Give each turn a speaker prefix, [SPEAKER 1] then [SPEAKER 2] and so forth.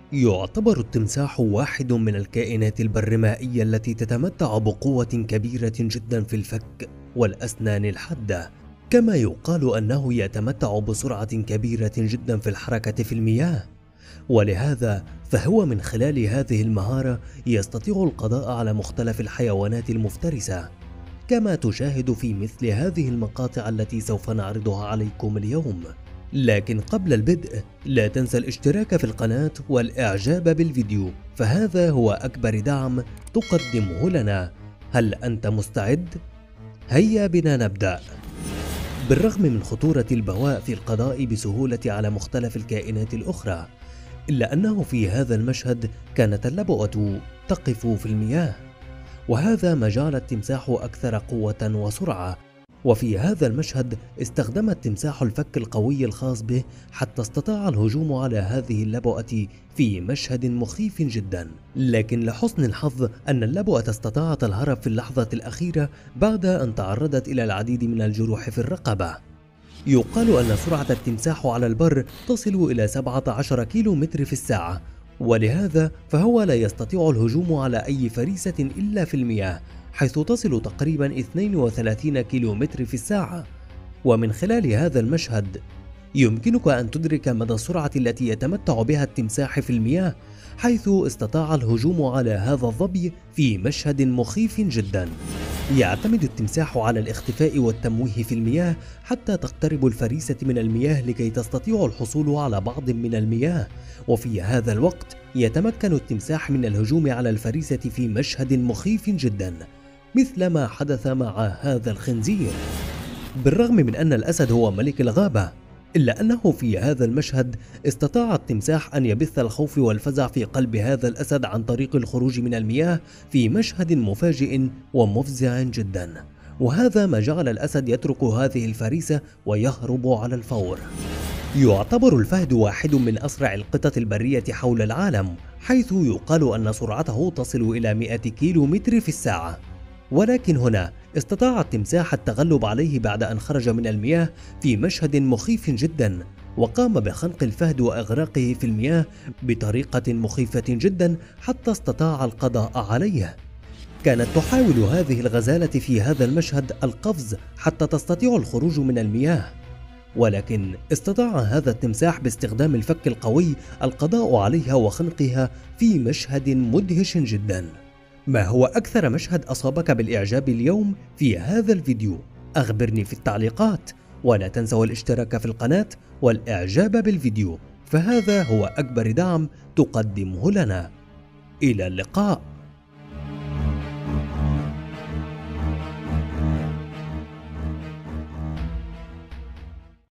[SPEAKER 1] يعتبر التمساح واحد من الكائنات البرمائية التي تتمتع بقوة كبيرة جدا في الفك والأسنان الحادة، كما يقال أنه يتمتع بسرعة كبيرة جدا في الحركة في المياه، ولهذا فهو من خلال هذه المهارة يستطيع القضاء على مختلف الحيوانات المفترسة، كما تشاهد في مثل هذه المقاطع التي سوف نعرضها عليكم اليوم. لكن قبل البدء لا تنسى الاشتراك في القناة والإعجاب بالفيديو، فهذا هو أكبر دعم تقدمه لنا. هل أنت مستعد؟ هيا بنا نبدأ. بالرغم من خطورة البواء في القضاء بسهولة على مختلف الكائنات الأخرى، إلا أنه في هذا المشهد كانت اللبؤة تقف في المياه، وهذا ما جعل التمساح أكثر قوة وسرعة. وفي هذا المشهد استخدم التمساح الفك القوي الخاص به حتى استطاع الهجوم على هذه اللبؤة في مشهد مخيف جدا. لكن لحسن الحظ أن اللبؤة استطاعت الهرب في اللحظة الأخيرة بعد أن تعرضت إلى العديد من الجروح في الرقبة. يقال أن سرعة التمساح على البر تصل إلى 17 كيلومتر في الساعة، ولهذا فهو لا يستطيع الهجوم على أي فريسة إلا في المياه، حيث تصل تقريبا 32 كيلومتر في الساعة. ومن خلال هذا المشهد يمكنك أن تدرك مدى السرعة التي يتمتع بها التمساح في المياه، حيث استطاع الهجوم على هذا الظبي في مشهد مخيف جدا. يعتمد التمساح على الاختفاء والتمويه في المياه حتى تقترب الفريسة من المياه لكي تستطيع الحصول على بعض من المياه، وفي هذا الوقت يتمكن التمساح من الهجوم على الفريسة في مشهد مخيف جدا، مثل ما حدث مع هذا الخنزير. بالرغم من أن الأسد هو ملك الغابة، إلا أنه في هذا المشهد استطاع التمساح أن يبث الخوف والفزع في قلب هذا الأسد عن طريق الخروج من المياه في مشهد مفاجئ ومفزع جدا، وهذا ما جعل الأسد يترك هذه الفريسة ويهرب على الفور. يعتبر الفهد واحد من أسرع القطط البرية حول العالم، حيث يقال أن سرعته تصل إلى 100 كيلومتر في الساعة. ولكن هنا استطاع التمساح التغلب عليه بعد أن خرج من المياه في مشهد مخيف جدا، وقام بخنق الفهد وإغراقه في المياه بطريقة مخيفة جدا حتى استطاع القضاء عليه. كانت تحاول هذه الغزالة في هذا المشهد القفز حتى تستطيع الخروج من المياه، ولكن استطاع هذا التمساح باستخدام الفك القوي القضاء عليها وخنقها في مشهد مدهش جدا. ما هو أكثر مشهد أصابك بالإعجاب اليوم في هذا الفيديو؟ أخبرني في التعليقات، ولا تنسوا الاشتراك في القناة والإعجاب بالفيديو، فهذا هو أكبر دعم تقدمه لنا. إلى اللقاء.